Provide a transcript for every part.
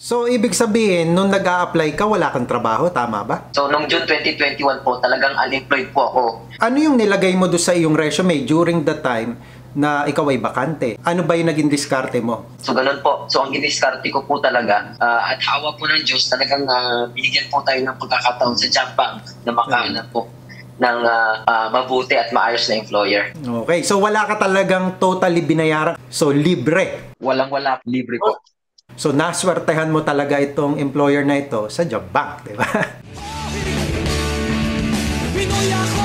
So, ibig sabihin, nung nag-a-apply ka, wala kang trabaho, tama ba? So, noong June 2021 po, talagang unemployed po ako. Ano yung nilagay mo doon sa iyong resume during the time na ikaw ay bakante? Ano ba yung naging diskarte mo? So, ganun po. So, ang giniskarte ko po talaga, at hawa po ng Diyos, talagang binigyan po tayo ng pagkakataon sa job bank na makahanap po ng mabuti at maayos na employer. Okay, so wala ka talagang totally binayaran. So, libre. Walang-wala, libre po. So, naswertehan mo talaga itong employer na ito sa job bank, di ba? Pinoy ako!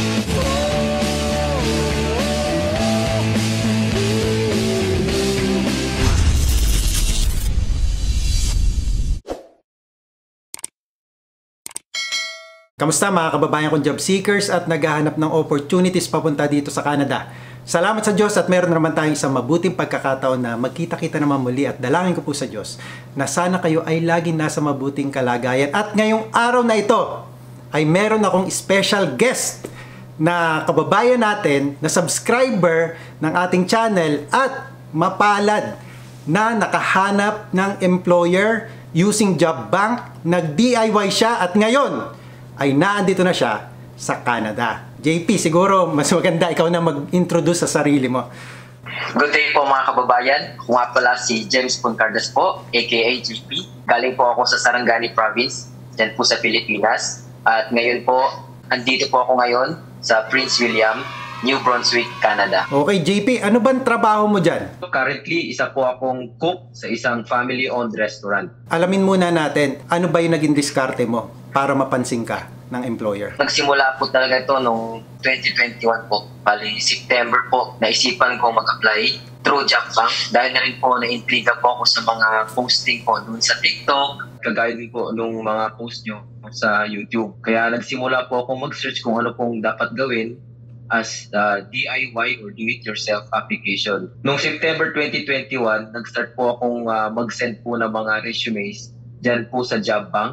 Kamusta mga kababayan kong job seekers at naghahanap ng opportunities papunta dito sa Canada? Salamat sa Diyos at meron naman tayong isang mabuting pagkakataon na magkita-kita naman muli at dalangin ko po sa Diyos na sana kayo ay laging nasa mabuting kalagayan. At ngayong araw na ito ay meron akong special guest na kababayan natin na subscriber ng ating channel at mapalad na nakahanap ng employer using job bank. Nag-DIY siya at ngayon ay naandito na siya sa Canada. JP, siguro mas maganda ikaw na mag-introduce sa sarili mo. Good day po mga kababayan. Ako nga pala si James Puncardas po, aka JP. Galing po ako sa Sarangani Province, dyan po sa Pilipinas. At ngayon po, andito po ako ngayon sa Prince William, New Brunswick, Canada. Okay, JP, ano bang trabaho mo dyan? Currently, isa po akong cook sa isang family-owned restaurant. Alamin muna natin, ano ba yung naging diskarte mo para mapansin ka ng employer? Nagsimula po talaga ito noong 2021 po. Bali, September po, naisipan ko mag-apply through job bank. Dahil na rin po, na-intriga po ako sa mga posting po dun sa TikTok. Kagaya din po nung mga post nyo sa YouTube. Kaya nagsimula po ako mag-search kung ano pong dapat gawin as DIY or do-it-yourself application. Noong September 2021, nag-start po akong mag-send po ng mga resumes dyan po sa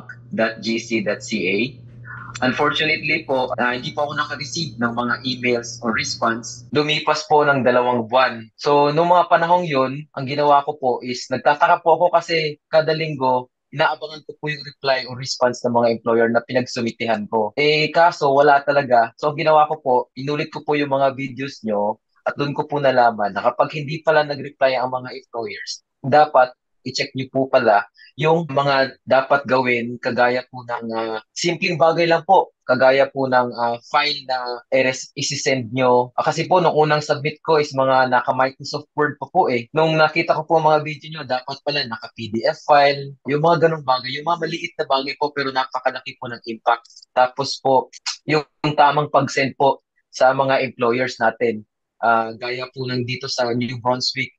jobbank.gc.ca. Unfortunately po, hindi po ako naka-receive ng mga emails or response. Lumipas po ng 2 buwan. So, noong mga panahong yun, ang ginawa ko po is, nagtataka po ako kasi kada linggo, inaabangan ko po yung reply o response ng mga employer na pinagsumitihan ko. Kaso wala talaga. So, ang ginawa ko po, inulit ko po yung mga videos nyo at doon ko po nalaman na kapag hindi pala nag-reply ang mga employers, dapat i-check nyo po pala yung mga dapat gawin kagaya po ng simpleng bagay lang po. Kagaya po ng file na isi-send nyo. Kasi po, nung unang submit ko is mga naka-Microsoft Word pa po eh. Nung nakita ko po mga video nyo, dapat pala naka-PDF file. Yung mga ganong bagay, yung mga maliit na bagay po pero napakalaki po ng impact. Tapos po, yung tamang pag-send po sa mga employers natin. Gaya po ng dito sa New Brunswick,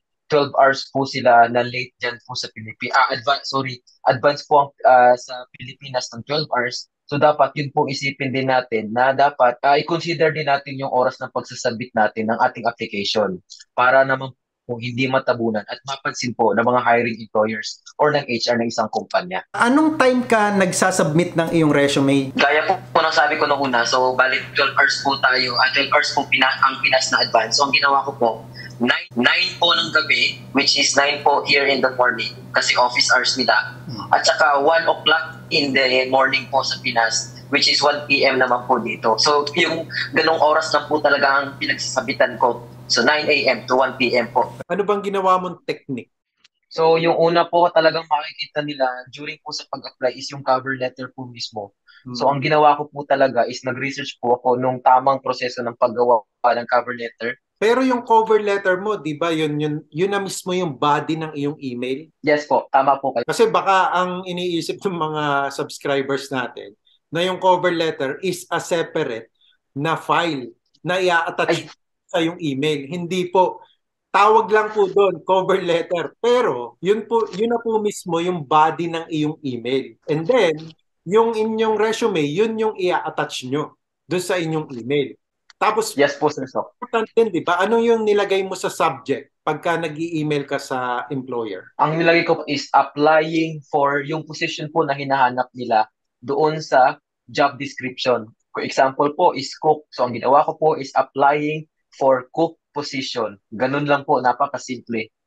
12 hours po sila na late dyan po sa Pilipinas. Advance po sa Pilipinas ng 12 hours. So dapat yun po isipin din natin na dapat i-consider din natin yung oras ng pagsasabit natin ng ating application para naman po hindi matabunan at mapansin po ng mga hiring employers or ng HR ng isang kumpanya. Anong time ka nagsasubmit ng iyong resume? Gaya po ng sabi ko nung una, so balik 12 hours po tayo, 12 hours po ang Pinas na advance. So ang ginawa ko po, 9 po ng gabi, which is 9 po here in the morning, kasi office hours nila. At saka 1 o'clock in the morning po sa Pinas, which is 1 p.m. naman po dito. So yung ganong oras na po talaga ang pinagsasabitan ko. So 9 a.m. to 1 p.m. po. Ano bang ginawa mong technique? So yung una po talagang makikita nila during po sa pag-apply is yung cover letter po mismo. So ang ginawa ko po talaga is nag-research po ako nung tamang proseso ng paggawa ng cover letter. Pero yung cover letter mo, di ba, yun na mismo yung body ng iyong email? Yes po, tama po kayo. Kasi baka ang iniisip ng mga subscribers natin na yung cover letter is a separate na file na i-attach sa yung email. Hindi po. Tawag lang po doon, cover letter. Pero yun na po mismo yung body ng iyong email. And then, yung inyong resume, yun yung i-attach nyo doon sa inyong email. Tapos, yes po, sir. So, important din, di ba? Ano yung nilagay mo sa subject pagka nag-i-email ka sa employer? ang nilagay ko is applying for yung position po na hinahanap nila doon sa job description. For example po is cook. So ang ginawa ko po is applying for cook position. Ganun lang po, napakasimple.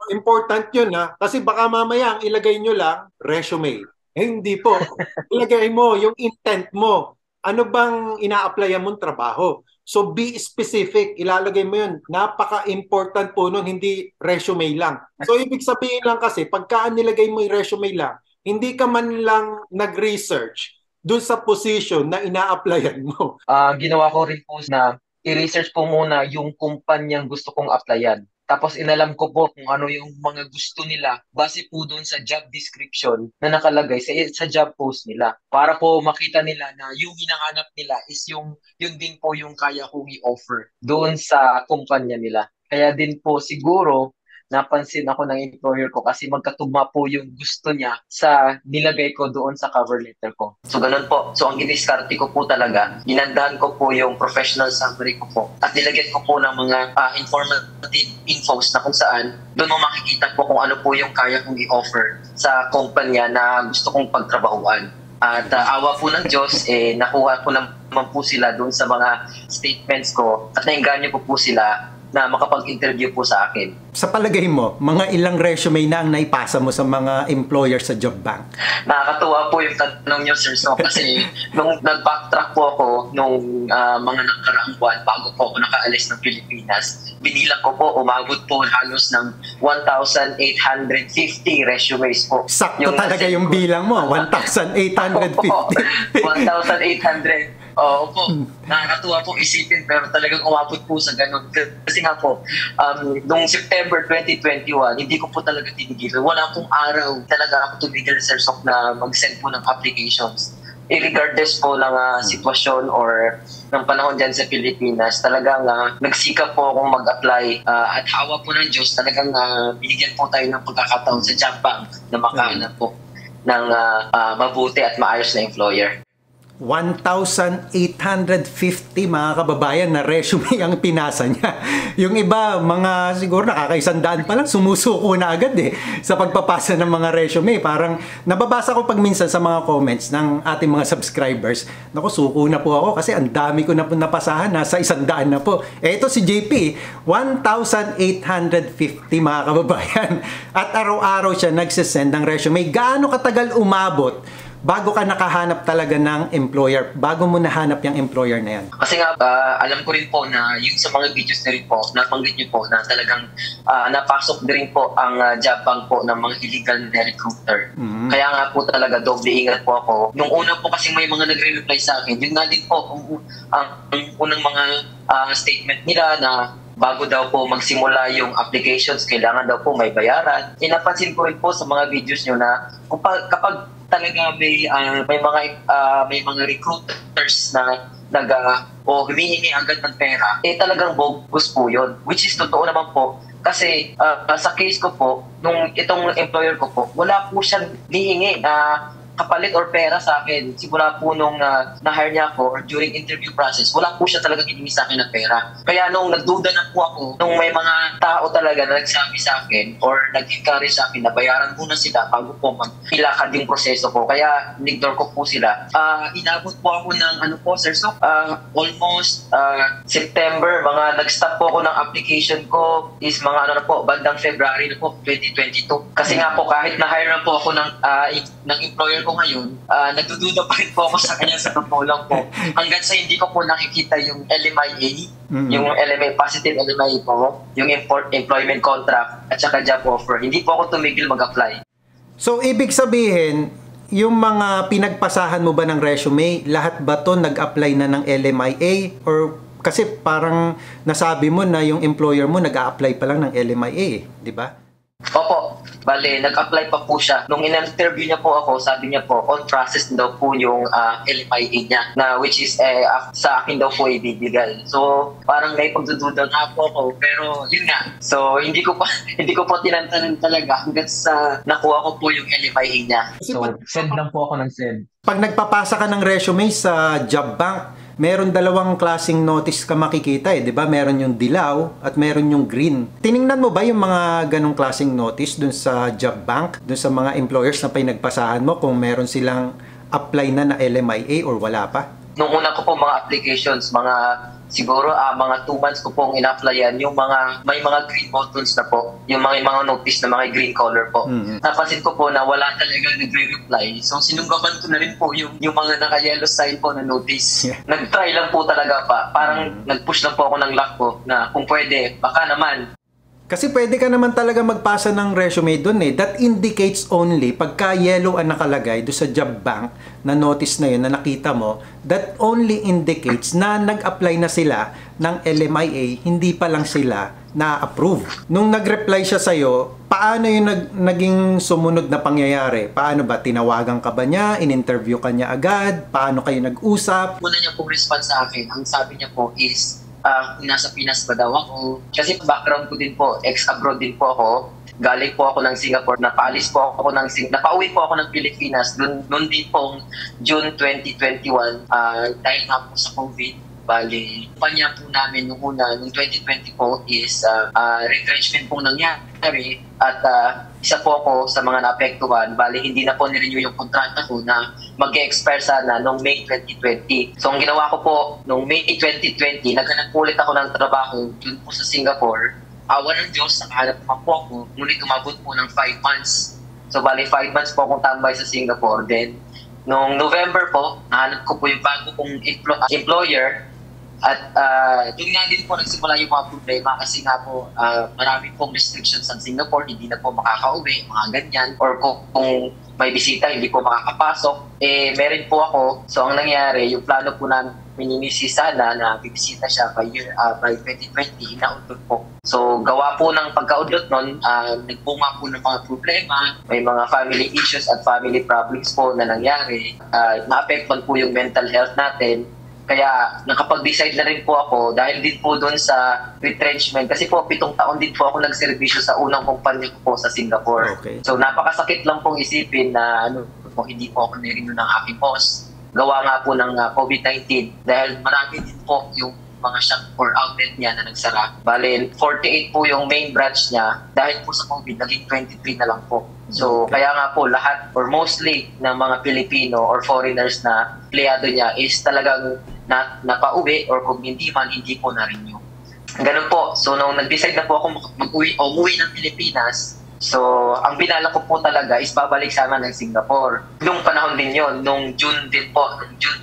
Important yun ha. Kasi baka mamaya ang ilagay nyo lang, resume. Eh hindi po. Ilagay mo yung intent mo. Ano bang ina-applyan mong trabaho? So be specific. Ilalagay mo yun. Napaka-important po nun, hindi resume lang. So ibig sabihin lang kasi, pagka nilagay mo yung resume lang, hindi ka man lang nag-research dun sa position na ina-applyan mo. Ginawa ko rin po na i-research po muna yung kumpanyang gusto kong applyan. Tapos inalam ko po kung ano yung mga gusto nila base po doon sa job description na nakalagay sa job post nila. Para po makita nila na yung hinahanap nila is yun din po yung kaya kong i-offer doon sa kumpanya nila. Kaya din po siguro napansin ako ng employer ko kasi magkatugma po yung gusto niya sa nilagay ko doon sa cover letter ko. So ganun po. So ang giniskarte ko po talaga, ginandaan ko po yung professional summary ko po at nilagyan ko po ng mga informative infos na kung saan doon mo makikita po kung ano po yung kaya kong i-offer sa kumpanya na gusto kong pagtrabahuan. At awa po ng Diyos, nakuha ko naman po sila doon sa mga statements ko at nainganyo po sila na makapag-interview po sa akin. Sa palagay mo, mga ilang resume na ang naipasa mo sa mga employer sa job bank? Nakakatuwa po yung tanong nyo, sir. So, kasi nung nag-backtrack po ako nung mga nakaraang buwan bago po ako nakaalis ng Pilipinas, binilang ko po, umabot po halos ng 1,850 resumes po. Sakto talaga yung bilang mo, 1,850. 1,800. Oo po, nakakatuwa po isipin pero talagang umabot po sa ganun. Kasi nga po, noong September 2021, hindi ko po talaga tinigil. Wala pong araw talaga ako tumigil sa Sok na mag-send po ng applications. Regardless po ng sitwasyon or ng panahon dyan sa Pilipinas, talagang nagsikap po akong mag-apply at hawa po ng Diyos, talagang binigyan po tayo ng pagkakataon sa job bank na makahanap po ng mabuti at maayos na employer. 1,850 mga kababayan na resume ang pinasa niya. Yung iba, mga siguro nakakaisandaan pa lang, sumusuko na agad sa pagpapasa ng mga resume. Parang nababasa ko pag minsan sa mga comments ng ating mga subscribers, naku, suko na po ako kasi ang dami ko na po napasahan, nasa 100 na po. Ito si JP, 1,850 mga kababayan. At araw-araw siya nagsisend ng resume. Gaano katagal umabot bago ka nakahanap talaga ng employer, bago mo nahanap yung employer na yan? Kasi nga, alam ko rin po na yung sa mga videos na rin po, nabanggit niyo po na talagang napasok din po ang job bank po ng mga illegal na recruiter. Mm-hmm. Kaya nga po talaga, doble ingat po ako. Nung una po kasi may mga nagre-reply sa akin, yun nga din po, ang unang mga statement nila na bago daw po magsimula yung applications, kailangan daw po may bayaran. Napansin ko rin po sa mga videos nyo na kapag talaga may mga recruiters na humihingi agad ng pera, talagang bogus po yun. Which is totoo naman po. Kasi sa case ko po, nung itong employer ko po, wala po siyang hihingi na kapalit or pera sa akin. Simula po nung na-hire niya ako or during interview process, wala po siya talaga hiningi sa akin ng pera. Kaya nung nagduda na po ako, nung may mga tao talaga na nagsabi sa akin or nag-encourage sa akin na bayaran muna sila bago po mag-ilakad yung proseso ko. Kaya nag-ignore ko po sila. Inabot po ako ng Sir Sok, almost September, mga nag-stop po ako ng application ko is mga bandang February na po, 2022. Kasi nga po, kahit na-hire na po ako ng employer ko ngayon, nagdududa pa rin po ako sa kanya sa totoo lang po. Hanggang sa hindi ko po nakikita yung LMIA, yung LMA, positive LMIA po, yung employment contract at saka job offer, hindi po ako tumigil mag-apply. So, ibig sabihin, yung mga pinagpasahan mo ba ng resume, lahat ba to nag-apply na ng LMIA? Or kasi parang nasabi mo na yung employer mo nag-a-apply pa lang ng LMIA, di ba? Opo, bale, nag-apply pa po siya. Nung in-interview niya po ako, sabi niya po, on process daw po yung LMIA niya, na which is sa akin daw po ibibigay. So, parang may pagdududa nga po ako, pero yun nga. So, hindi ko po tinantanan talaga hanggang sa nakuha ko po yung LMIA niya. So, send lang po ako ng send. Pag nagpapasa ka ng resume sa job bank, meron dalawang klaseng notice ka makikita di ba? Meron yung dilaw at meron yung green. Tiningnan mo ba yung mga ganong klaseng notice dun sa job bank, dun sa mga employers na pinagpasahan mo kung meron silang apply na LMIA or wala pa? Nung una ko po mga applications, mga siguro mga 2 months ko pong ina-applyan yung may mga green buttons na po, yung mga notice na mga green color po. Napansin ko po na wala talaga nagre-reply. So sinunggaban ko na rin po yung mga naka-yellow sign po na notice. Nag-try lang po talaga pa. Parang nag-push lang po ako ng luck ko na kung pwede, baka naman. Kasi pwede ka naman talaga magpasa ng resume doon eh. That indicates only, pagka yellow ang nakalagay doon sa job bank na notice na yun na nakita mo, that only indicates na nag-apply na sila ng LMIA, hindi pa lang sila na-approve. Nung nag-reply siya sa'yo, paano yung naging sumunod na pangyayari? Paano ba? Tinawagan ka ba niya? In-interview ka niya agad? Paano kayo nag-usap? Una niya pong response sa akin, ang sabi niya po is, nasa Pinas ba daw ako? Kasi background ko din po, ex-abroad din po ako. Galing po ako ng Singapore, napauwi po ako ng Pilipinas noon din pong June 2021 dahil nga po sa COVID. Bali, kumpanya po namin nung 2020 po is retrenchment pong nangyari at isa po ako sa mga naapektuhan. Bali, hindi na po nirenew yung kontrata ko na mag-expire sana noong May 2020. So, ang ginawa ko po noong May 2020, naghanap po ulit ako ng trabaho dun po sa Singapore. Awa ng Diyos, nakahanap po ako, ngunit umabot po ng 5 months. So, bali, 5 months po akong tambay sa Singapore. Then, noong November po, nahanap ko po yung bago kong employer. At doon nga din po nagsimula yung mga problema kasi nga po marami pong restrictions sa Singapore, hindi na po makakauwi, mga ganyan. Or kung may bisita, hindi po makakapasok. Meron po ako. So ang nangyari, yung plano po namin ni Mrs. sana na bibisita siya by 2020, inaudot po. So gawa po ng pagkaudot nun, nagbunga po ng mga problema, may mga family issues at family problems po na nangyari. Naapektuhan po yung mental health natin. Kaya nakapag-decide na rin po ako dahil din po doon sa retrenchment. Kasi po 7 taon din po ako nagserbisyo sa unang kumpanya ko po sa Singapore. Okay. So napakasakit lang pong isipin na hindi po ako nirenew ng aking boss. Gawa nga po ng COVID-19 dahil marami din po yung mga shop or outlet niya na nagsara. Bale, 48 po yung main branch niya. Dahil po sa COVID, naging 23 na lang po. So, kaya nga po lahat or mostly ng mga Pilipino or foreigners na empleyado niya is talagang napauwi or kung hindi man, hindi po na-renew. Ganun po. So, nung nag-decide na po ako umuwi ng Pilipinas, so, ang binala ko po talaga is babalik sana ng Singapore. Nung panahon din yon, nung June din po, June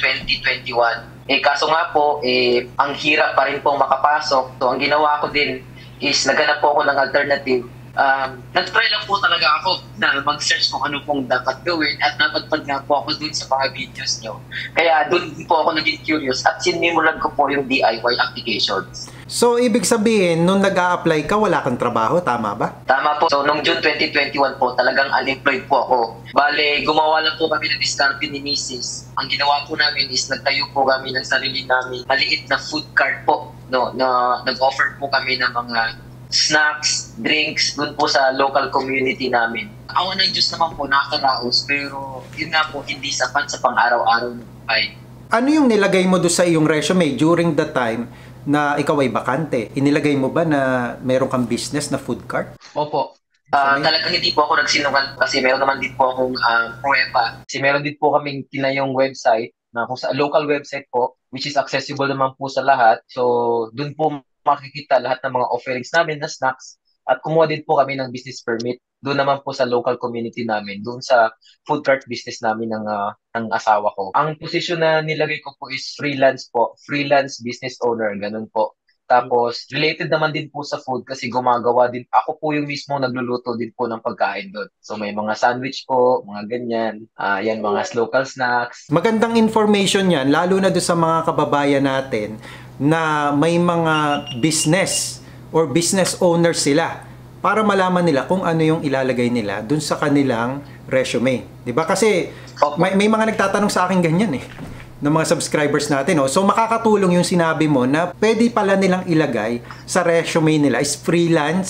2021. Kaso nga po, ang hirap pa rin pong makapasok. So, ang ginawa ko din is naghanap po ako ng alternative. Nag-try lang po talaga ako na mag-search kung ano pong dapat gawin at napadpad nga po ako dun sa mga videos nyo. Kaya dun po ako naging curious at sinimulan ko po yung DIY applications. So, ibig sabihin, nung nag-a-apply ka, wala kang trabaho, tama ba? Tama po. So, nung June 2021 po, talagang unemployed po ako. Bale, gumawa lang po kami ng diskarte ni Mrs. Ang ginawa po namin is nagtayo po kami ng sarili namin maliit na food cart po. No, na nag-offer po kami ng mga snacks, drinks dun po sa local community namin. Awa ng Diyos naman po, nakakaraos, pero yun nga po, hindi sapat sa pang-araw-araw ng buhay. Ano yung nilagay mo doon sa iyong resume during the time na ikaw ay bakante? Inilagay mo ba na meron kang business na food cart? Opo. Talagang hindi po ako nagsinungal kasi meron naman din po akong pruweba. Kasi meron din po kaming tinayong website na kung sa local website po, which is accessible naman po sa lahat. So, dun po makikita lahat ng mga offerings namin na snacks at kumuha din po kami ng business permit doon naman po sa local community namin, doon sa food cart business namin ng asawa ko. Ang posisyon na nilagay ko po is freelance po, freelance business owner, ganun po. Tapos, related naman din po sa food kasi gumagawa din, ako po yung mismo nagluluto din po ng pagkain doon. So, may mga sandwich po, mga ganyan, yan, mga local snacks. Magandang information yan, lalo na doon sa mga kababayan natin na may mga business or business owner sila para malaman nila kung ano yung ilalagay nila dun sa kanilang resume. 'Di ba? Kasi may mga nagtatanong sa akin ganyan ng mga subscribers natin. So makakatulong yung sinabi mo na pwede pala nilang ilagay sa resume nila is freelance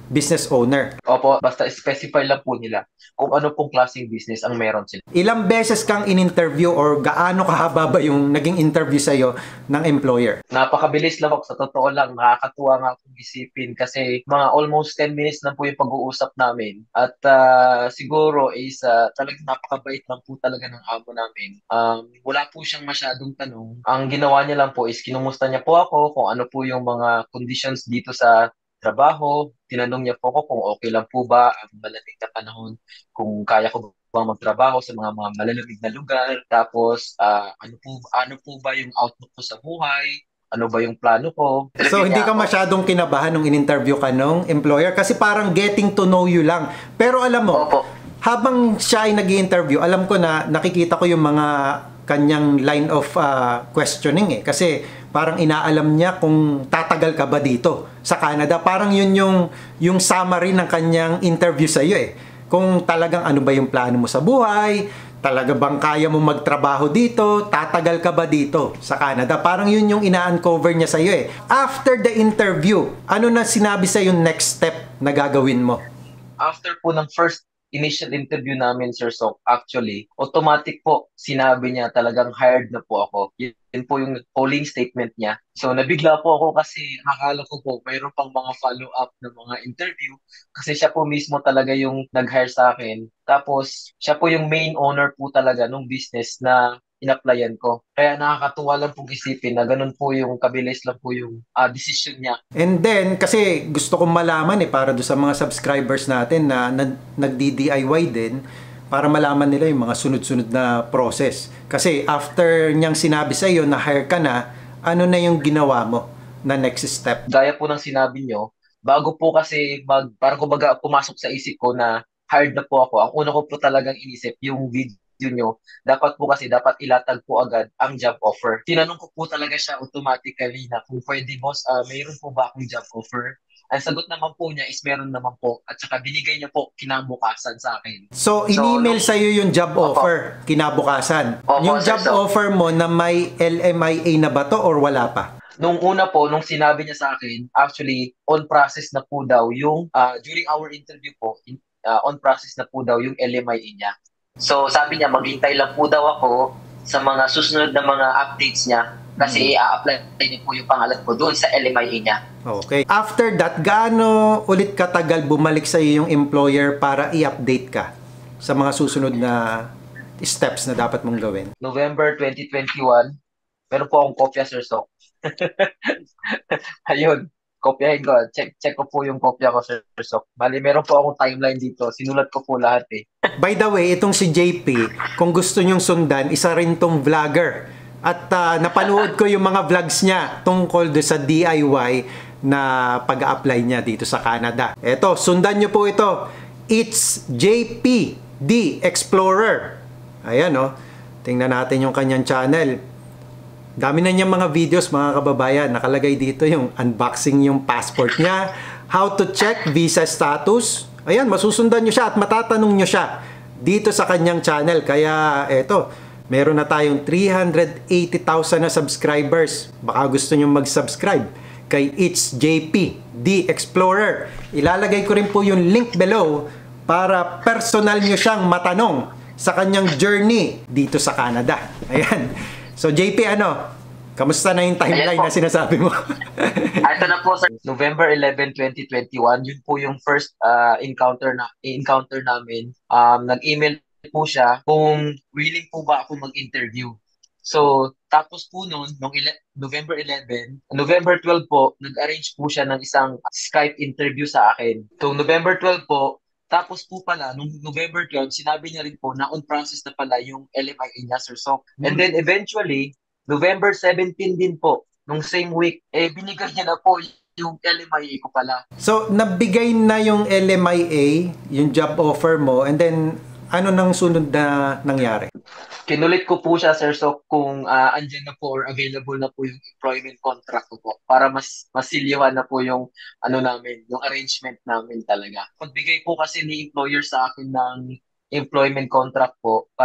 business owner. Opo, basta specify lang po nila kung ano pong klaseng business ang meron sila. Ilang beses kang in-interview or gaano kahaba ba yung naging interview sa'yo ng employer? Napakabilis lang po, sa totoo lang, nakakatuwa nga kung isipin kasi mga almost 10 minutes lang po yung pag-uusap namin. At siguro is talagang napakabait lang po talaga ng amo namin. Wala po siyang masyadong tanong. Ang ginawa niya lang po is kinumusta niya po ako kung ano po yung mga conditions dito sa trabaho. Tinanong niya po ako kung okay lang po ba ang malamig na panahon, kung kaya ko bang magtrabaho sa mga malalamig na lugar. Tapos, ano po ba yung outlook ko sa buhay? Ano ba yung plano ko? So, hindi ka Niya ako. masyadong kinabahan nung in-interview ka nung employer kasi parang getting to know you lang. Pero alam mo, Opo. habang siya ay nag-i-interview, alam ko na nakikita ko yung mga kanyang line of questioning eh. Kasi parang inaalam niya kung tatagal ka ba dito sa Canada. Parang yun yung summary ng kanyang interview sa iyo eh. Kung talagang ano ba yung plano mo sa buhay, talaga bang kaya mo magtrabaho dito, tatagal ka ba dito sa Canada. Parang yun yung ina-uncover niya sa iyo eh. After the interview, ano na sinabi sa yung next step na gagawin mo? After po ng first initial interview namin, Sir Sok, actually, automatic po, sinabi niya talagang hired na po ako. Yun po yung polling statement niya. So, nabigla po ako kasi akala ko po mayroon pang mga follow-up na mga interview kasi siya po mismo talaga yung nag-hire sa akin. Tapos, siya po yung main owner po talaga ng business na in-applyan ko. Kaya nakakatuwa lang pong isipin na ganun po yung kabilis lang po yung decision niya. And then, kasi gusto kong malaman para do sa mga subscribers natin na nagdi-DIY din, para malaman nila yung mga sunod-sunod na process. Kasi after niyang sinabi sa iyo na hire ka na, ano na yung ginawa mo na next step? Gaya po ng sinabi nyo, bago po kasi parang kumbaga pumasok sa isip ko na hired na po ako, ang una ko po talagang inisip yung video nyo, dapat po kasi dapat ilatag po agad ang job offer. Tinanong ko po talaga siya automatically na kung pwede boss, mayroon po ba akong job offer? Ang sagot naman po niya is meron naman po at saka binigay niya po kinabukasan sa akin. So, in-email sa iyo yung job Opo. offer kinabukasan. Opo, Yung sir, job so- offer mo na may LMIA na ba to or wala pa? Nung una po, nung sinabi niya sa akin, actually, on process na po daw yung, during our interview po, on process na po daw yung LMIA niya. So, sabi niya, maghintay lang po daw ako sa mga susunod na mga updates niya kasi i-apply niya po yung pangalan ko doon sa LMIA niya. Okay. After that, gaano ulit katagal bumalik sa iyo yung employer para i-update ka sa mga susunod na steps na dapat mong gawin? November 2021, meron po akong kopya, Sir Sok. Ayun, kopyahin ko. Check ko po yung kopya ko, Sir Sok. Bali, meron po akong timeline dito. Sinulat ko po lahat eh. By the way, itong si JP, kung gusto nyong sundan, isa rin tong vlogger. At napanood ko yung mga vlogs niya tungkol do sa DIY na pag-apply niya dito sa Canada. Eto, sundan nyo po ito. It's JP The Explorer. Ayan o. Tingnan natin yung kanyang channel. Dami na niyang mga videos, mga kababayan. Nakalagay dito yung unboxing yung passport niya, how to check visa status. Ayan, masusundan nyo siya at matatanong nyo siya dito sa kanyang channel. Kaya eto, meron na tayong 380,000 na subscribers. Baka gusto nyo mag-subscribe kay It's JP The Explorer. Ilalagay ko rin po yung link below para personal nyo siyang matanong sa kanyang journey dito sa Canada. Ayan. So JP, kamusta na yung timeline Ayan po. na sinasabi mo? Ito na po, sir. November 11, 2021, yun po yung first encounter namin. Nag-email po siya kung willing po ba ako mag-interview. So, tapos po noon, November 11, November 12 po, nag-arrange po siya ng isang Skype interview sa akin. So, November 12 po, tapos po pala, nung November 12, sinabi niya rin po na on process na pala yung LMIA niya, Sir Sok. And then eventually, November 17 din po, nung same week, binigay niya na po yung LMIA ko pala. So, nabigay na yung LMIA, yung job offer mo, and then, ano nang sunod na nangyari? Kinulit ko po siya, Sir Sok, kung andyan na po or available na po yung employment contract ko po para mas masilyawan na po yung namin, yung arrangement namin talaga. Pagbigay po kasi ni employer sa akin ng employment contract po,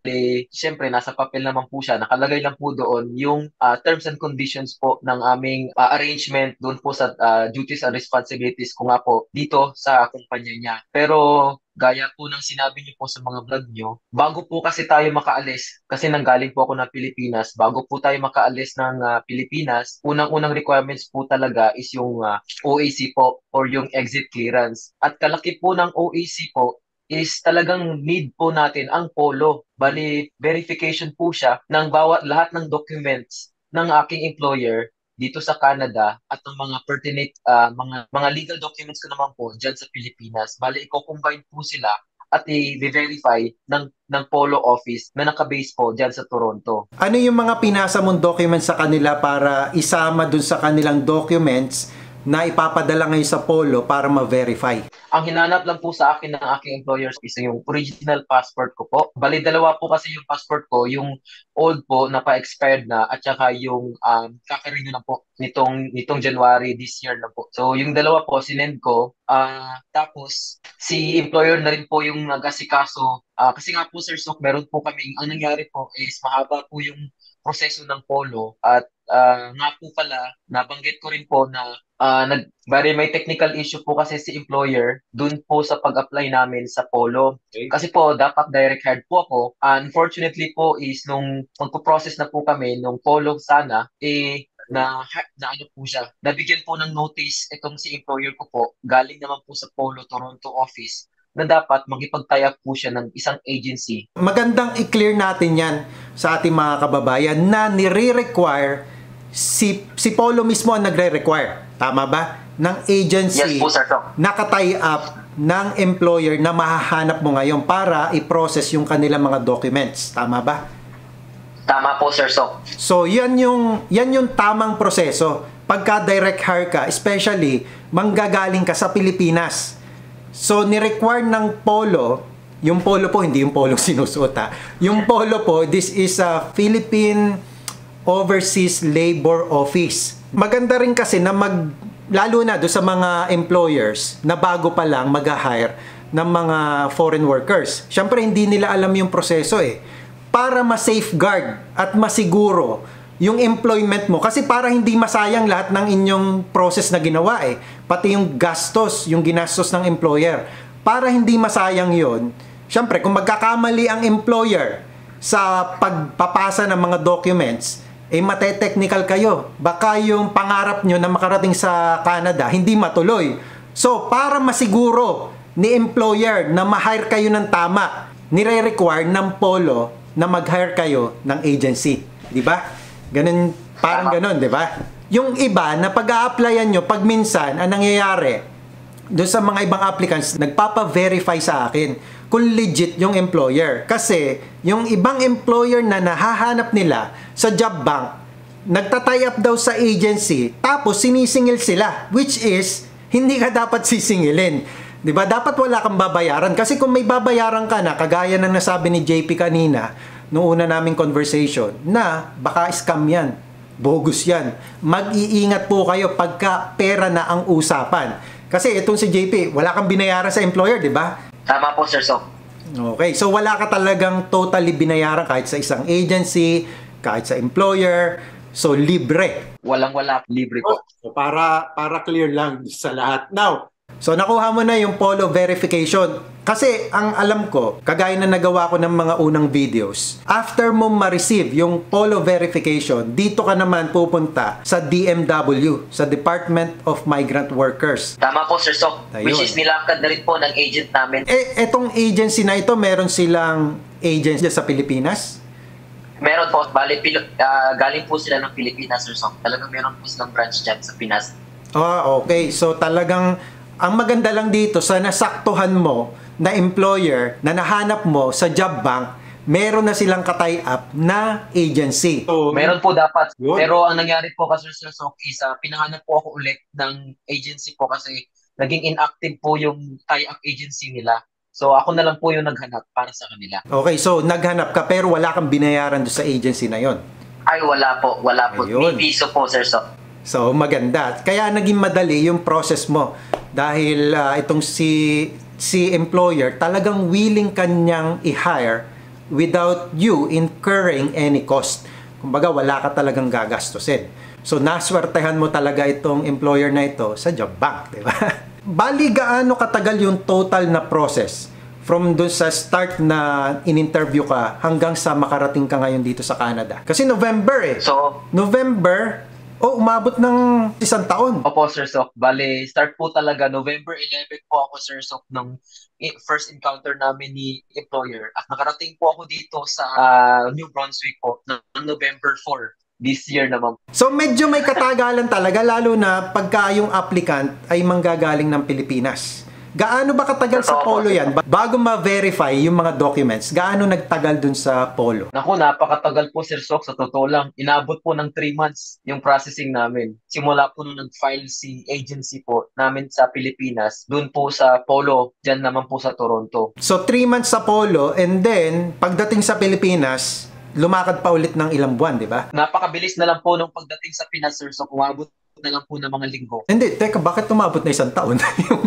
Siyempre, nasa papel naman po siya. Nakalagay lang po doon yung terms and conditions po ng aming arrangement doon po sa duties and responsibilities ko nga po dito sa kumpanya niya. Pero gaya po ng sinabi niyo po sa mga vlog niyo, bago po kasi tayo makaalis, kasi nanggaling po ako ng Pilipinas, bago po tayo makaalis ng Pilipinas, unang-unang requirements po talaga is yung OAC po or yung exit clearance. At kalaki po ng OAC po is talagang need po natin ang polo. Bali, verification po siya ng bawat lahat ng documents ng aking employer dito sa Canada at ng mga pertinent mga legal documents ko naman po diyan sa Pilipinas. Bali, i-combine po sila at i-verify ng polo office na nakabase po diyan sa Toronto. Ano yung mga pinasa mong documents sa kanila para isama dun sa kanilang documents na ipapadala ngayon sa polo para ma-verify? Ang hinanap lang po sa akin ng aking employer is yung original passport ko po. Bali, dalawa po kasi yung passport ko, yung old po na pa-expired na at saka yung kakarenew na po nitong January this year na po. So yung dalawa po sinend ko, tapos si employer na rin po yung nag-asikaso. Kasi nga po Sir Sok, meron po kaming, ang nangyari po is mahaba po yung proseso ng polo at nga po pala, nabanggit ko rin po na bari may technical issue po kasi si employer dun po sa pag-apply namin sa polo. Okay. Kasi po, dapat direct hired po ako. Unfortunately po is nung magpo-process na po kami nung polo sana, na ano po siya, nabigyan po ng notice itong si employer ko po, galing naman po sa Polo Toronto office, na dapat magipag-tie up po siya ng isang agency. Magandang i-clear natin yan sa ating mga kababayan na nire-require si Polo mismo ang nagre-require. Tama ba? Ng agency. Yes po, sir. Naka-tie up ng employer na mahahanap mo ngayon para i-process yung kanilang mga documents. Tama ba? Tama po, Sir Sok. So, yan yung tamang proseso. Pagka direct hire ka, especially, manggagaling ka sa Pilipinas. So, ni-require ng polo, yung polo po, hindi yung polo sinusuot ha. Yung polo po, this is a Philippine Overseas Labor Office. Maganda rin kasi na lalo na do sa mga employers na bago pa lang mag-hire ng mga foreign workers. Siyempre, hindi nila alam yung proseso eh. Para ma-safeguard at masiguro yung employment mo. Kasi para hindi masayang lahat ng inyong process na ginawa eh. Pati yung gastos, yung ginastos ng employer. Para hindi masayang yon, syempre kung magkakamali ang employer sa pagpapasa ng mga documents, eh mate-technical kayo. Baka yung pangarap nyo na makarating sa Canada, hindi matuloy. So, para masiguro ni employer na ma-hire kayo ng tama, nire-require ng polo na mag-hire kayo ng agency. Di ba? Ganun, parang ganun, di ba? Yung iba na pag-a-applyan nyo, pag minsan, ang nangyayari, doon sa mga ibang applicants, nagpapa-verify sa akin kung legit yung employer. Kasi, yung ibang employer na nahahanap nila sa job bank, nagta-tie up daw sa agency, tapos sinisingil sila, which is, hindi ka dapat sisingilin. Diba? Dapat wala kang babayaran. Kasi kung may babayaran ka na, kagaya ng nasabi ni JP kanina, noong una naming conversation, na baka scam yan, bogus yan. Mag-iingat po kayo pagka pera na ang usapan. Kasi itong si JP, wala kang binayaran sa employer, di ba? Tama po, Sir Sok. Okay, so wala ka talagang totally binayaran kahit sa isang agency, kahit sa employer. So, libre. Walang-wala, libre po. So, para clear lang sa lahat. Now, so nakuha mo na yung polo verification. Kasi ang alam ko, kagaya na nagawa ko ng mga unang videos, after mo ma-receive yung polo verification, dito ka naman pupunta sa DMW, sa Department of Migrant Workers. Tama po, Sir Sok. Ayun. Which is nilakad na rin po ng agent namin. Etong agency na ito, meron silang agency sa Pilipinas? Meron po, galing po sila ng Pilipinas, Sir Sok. Talagang meron po silang branch dyan sa Pinas. Okay. So talagang, ang maganda lang dito, sa nasaktuhan mo na employer na nahanap mo sa job bank, meron na silang ka-tie up na agency. So, meron po dapat. Good. Pero ang nangyari po kasi, Sir Sok, is pinahanap po ako ulit ng agency po kasi naging inactive po yung tie-up agency nila. So ako na lang po yung naghanap para sa kanila. Okay, so naghanap ka pero wala kang binayaran doon sa agency na yon. Ay, wala po. Wala po. Ayun. May piso po, Sir Sok. So maganda. Kaya naging madali yung process mo. Dahil itong si employer talagang willing kanyang i-hire without you incurring any cost. Kumbaga, wala ka talagang gagastusin. So, naswertehan mo talaga itong employer na ito sa job bank, di ba? Bali, gaano katagal yung total na process from dun sa start na in-interview ka hanggang sa makarating ka ngayon dito sa Canada? Kasi November eh. So, November, umabot ng 1 taon. opo, Sir Sok. Bale, start po talaga November 11 po ako, Sir Sok, ng first encounter namin ni employer. At nakarating po ako dito sa New Brunswick po ng November 4 this year naman. So medyo may katagalan talaga, lalo na pagka yung applicant ay manggagaling ng Pilipinas. Gaano ba katagal sa Polo yan? Bago ma-verify yung mga documents, gaano nagtagal dun sa Polo? Naku, napakatagal po, Sir Sok. Sa totoo lang, inabot po ng 3 months yung processing namin. Simula po nung nag-file si agency po namin sa Pilipinas, dun po sa Polo, dyan naman po sa Toronto. So 3 months sa Polo, and then pagdating sa Pilipinas, lumakad pa ulit ng ilang buwan, di ba? Napakabilis na lang po nung pagdating sa Pinas, Sir Sok. Umabot na lang po ng mga linggo. Hindi, teka, bakit umabot na 1 taon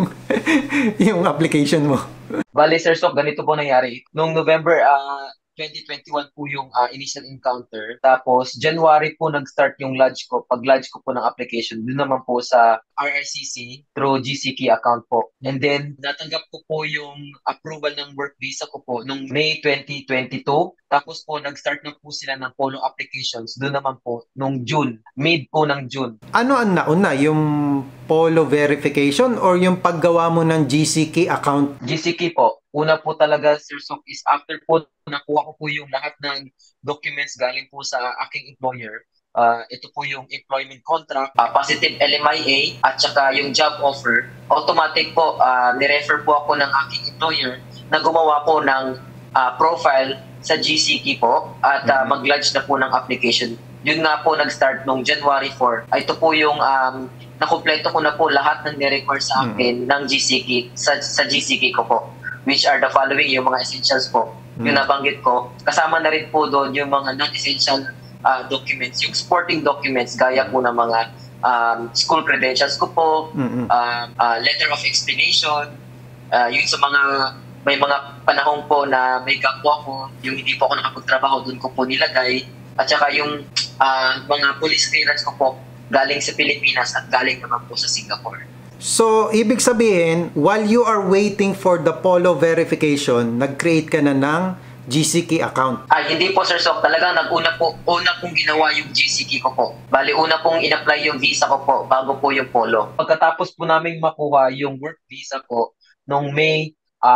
yung application mo? Bale, Sir Sok, ganito po nangyari. Noong November 2021 po yung initial encounter. Tapos, January po nag-start yung lodge ko. Pag lodge ko po ng application, doon naman po sa RRCC through GCK account po. And then, natanggap ko po yung approval ng work visa ko po noong May 2022. Tapos po, nag-start na po sila ng Polo applications. Doon naman po, noong June. Mid po ng June. Ano ang nauna? Yung Polo verification or yung paggawa mo ng GCK account? GCK po. Una po talaga, Sir Sok, is after po nakuha ko po yung lahat ng documents galing po sa aking employer. Ito po yung employment contract, positive LMIA, at saka yung job offer. Automatic po, nirefer po ako ng aking employer na gumawa po ng profile sa GCK po at mag-lodge na po ng application. Yun nga po nag-start nung January 4. Ito po yung nakumpleto ko na po lahat ng nirequire sa akin ng GCK, sa GCK ko po, which are the following, yung mga essentials po. Yung nabanggit ko, kasama na rin po doon yung mga non-essential documents, yung sporting documents, gaya po ng mga school credentials ko po, letter of explanation, yung sa mga, may mga panahon po na may gap po ako, yung hindi po ako nakapagtrabaho, doon ko po nilagay, at saka yung mga police clearance ko po, galing sa Pilipinas at galing naman po sa Singapore. So, ibig sabihin, while you are waiting for the Polo verification, nag-create ka na ng GCK account? Hindi po, Sir Sok. Talagang una pong ginawa yung GCK ko po. Bali, una pong in-apply yung visa ko po bago po yung Polo. Pagkatapos po namin makuha yung work visa ko noong May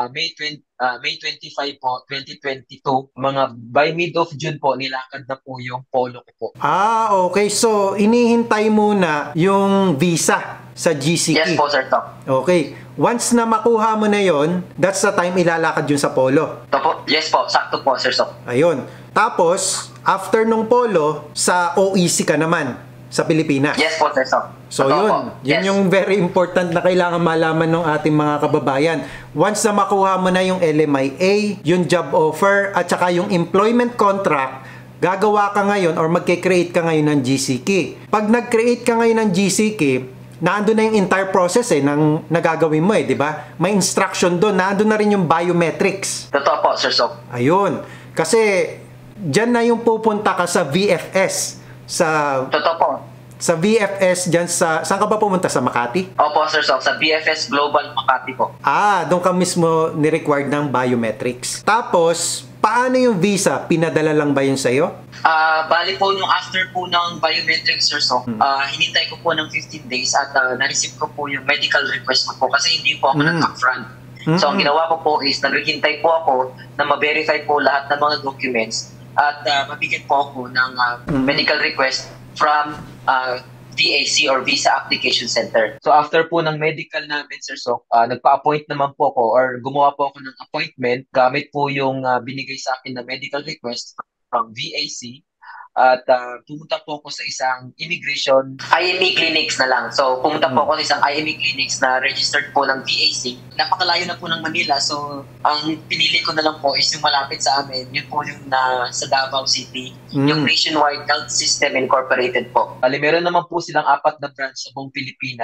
25 po, 2022, mga by mid of June po, nilakad na po yung Polo ko po. Okay. So, inihintay muna yung visa sa GCK? Yes po, Sir Tom. Okay. Once na makuha mo na yon, that's the time ilalakad yun sa Polo? Yes po, sakto po, Sir Tom. Ayun. Tapos, after nung Polo, sa OEC ka naman sa Pilipinas? Yes po, Sir Tom. So yun, yun yung very important na kailangan malaman ng ating mga kababayan. Once na makuha mo na yung LMIA, yung job offer, at saka yung employment contract, gagawa ka ngayon or magke-create ka ngayon ng GCK. Pag nag-create ka ngayon ng GCK, naandun na yung entire process ng nagagawin mo di ba? May instruction doon, naandun na rin yung biometrics. Totoo po, Sir Sok. Ayun. Kasi, dyan na yung pupunta ka sa VFS. Totoo po. Sa VFS dyan saan ka ba pumunta? Sa Makati? Opo, Sir Sok. Sa VFS Global Makati po. Doon ka mismo ni-required ng biometrics. Tapos, paano yung visa? Pinadala lang ba yun sa'yo? Bali po, nung after po ng biometrics, Sir Sok, hinintay ko po ng 15 days at na-receive ko po yung medical request ko po kasi hindi po ako nag-upfront. So, ang ginawa ko po is naghihintay po ako na ma-verify po lahat ng mga documents at mabigyan po ako ng medical request from VAC or Visa Application Center. So after po ng medical namin, Sir Sok, nagpa-appoint naman po ako or gumawa po ako ng appointment gamit po yung binigay sa akin na medical request from VAC. At pumunta po ako sa isang immigration IME clinics na lang. So pumunta po ako sa isang IME clinics na registered po ng VAC. Napakalayo na po ng Manila. So ang pinili ko na lang po is yung malapit sa amin. Yun po yung sa Davao City. Yung Nationwide Health System Incorporated po. Meron naman po silang 4 na branch sa buong Pilipinas.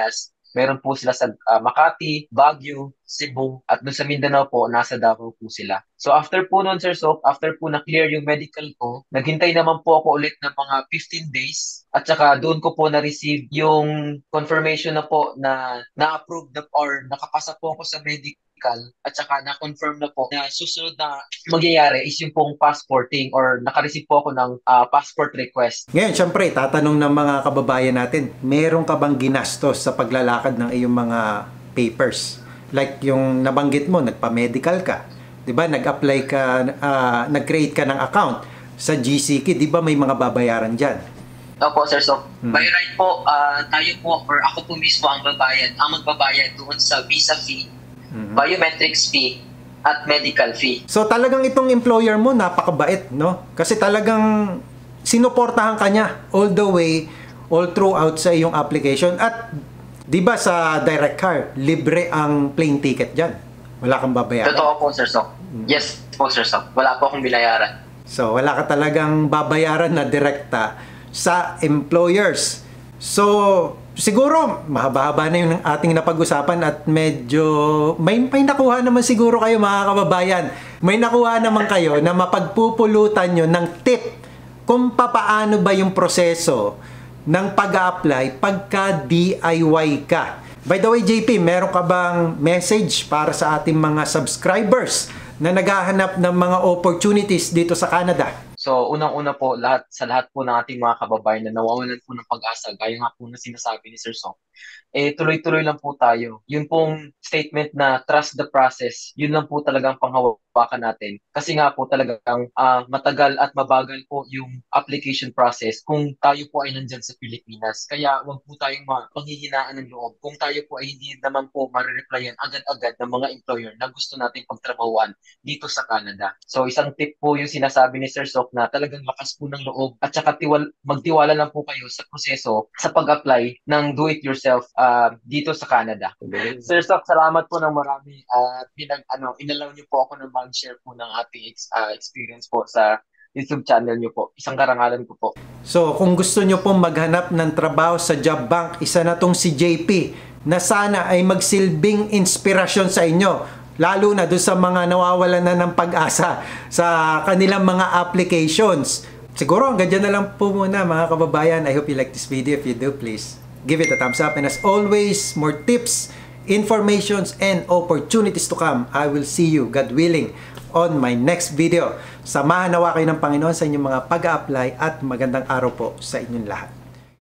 Meron po sila sa Makati, Baguio, Cebu, at doon sa Mindanao po, nasa Davao po sila. So after po nun, Sir Sok, after po na-clear yung medical ko, naghintay naman po ako ulit ng mga 15 days at saka doon ko po na-receive yung confirmation na po na na-approve na or nakapasa po ako sa medical at saka na-confirm na po na susunod na mangyayari is yung pong passporting or naka-receive po ako ng passport request. Ngayon, syempre, tatanong ng mga kababayan natin, meron ka bang ginastos sa paglalakad ng iyong mga papers? Like yung nabanggit mo, nagpa-medical ka, 'di ba? Nag-apply ka, nag-create ka ng account sa GCK, 'di ba may mga babayaran diyan? Opo, sir. So, by right po, tayo po or ako po mismo ang magbabayad doon sa visa fee, biometrics fee, at medical fee. So talagang itong employer mo napakabait, no? Kasi talagang sinuportahan ka niya all the way, all throughout sa iyong application. At 'di ba sa direct car, libre ang plane ticket diyan. Wala kang babayaran. Totoo po, sir. So, yes po, sir. So, wala po akong binayaran. So wala ka talagang babayaran na direkta sa employers. So siguro mahaba-haba na yung ating napag-usapan at medyo may nakuha naman siguro kayo mga kababayan. May nakuha naman kayo na mapagpupulutan nyo ng tip kung papaano ba yung proseso ng pag-apply pagka DIY ka. By the way, JP, meron ka bang message para sa ating mga subscribers na naghahanap ng mga opportunities dito sa Canada? So, unang-una po, sa lahat po ng ating mga kababayan na nawawalan po ng pag-asa, gaya nga po na sinasabi ni Sir Sok, tuloy-tuloy lang po tayo. Yun pong statement na trust the process, yun lang po talagang panghawakan natin. Kasi nga po talagang matagal at mabagal po yung application process kung tayo po ay nandyan sa Pilipinas. Kaya wag po tayong panghihinaan ng loob kung tayo po ay hindi naman po marireplyan agad-agad ng mga employer na gusto nating pagtrabahuan dito sa Canada. So, isang tip po yung sinasabi ni Sir Sok na talagang lakas po ng loob at saka magtiwala lang po kayo sa proseso sa pag-apply ng do-it-yourself dito sa Canada. Sir Sok, salamat po ng marami at inalaw niyo po ako na mag-share po ng ating experience po sa YouTube channel niyo po. Isang karangalan ko po. So, kung gusto niyo pong maghanap ng trabaho sa job bank, isa na tong si JP na sana ay magsilbing inspirasyon sa inyo. Lalo na doon sa mga nawawalan na ng pag-asa sa kanilang mga applications. Siguro hanggang dyan na lang po muna mga kababayan. I hope you like this video. If you do, please give it a thumbs up. And as always, more tips, informations, and opportunities to come. I will see you, God willing, on my next video. Samahan nawa kayo ng Panginoon sa inyong mga pag-a-apply at magandang araw po sa inyong lahat.